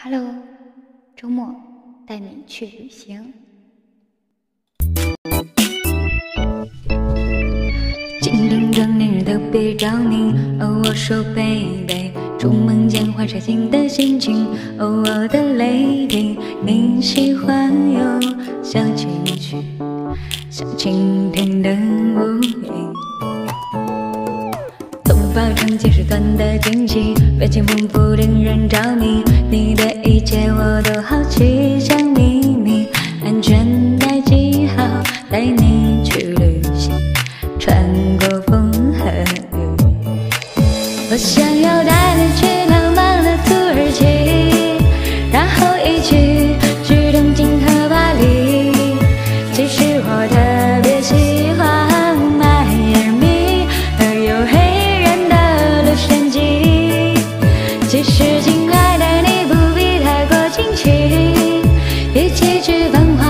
Hello， 周末带你去旅行。今天整恋人特别着迷，哦，我说 baby， 出门前换上新的心情，哦，我的 lady， 你喜欢有小情绪，像蜻蜓的无影。头发长结实短的惊喜，表情丰富令人着迷，你的一切我都好奇，像秘密，安全带系好，带你去旅行，穿过风和雨。我想要带你去浪漫的土耳其，然后一起去东京和巴黎。其实我特别喜欢迈阿密和有黑人的洛杉矶。其实亲爱的你不必太过惊奇，一起去繁华